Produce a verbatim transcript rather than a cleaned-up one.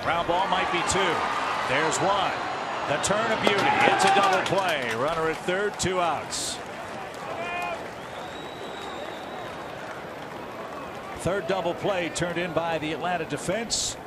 Ground ball might be two. There's one. The turn of beauty. It's a double play. Runner at third, two outs. Third double play turned in by the Atlanta defense.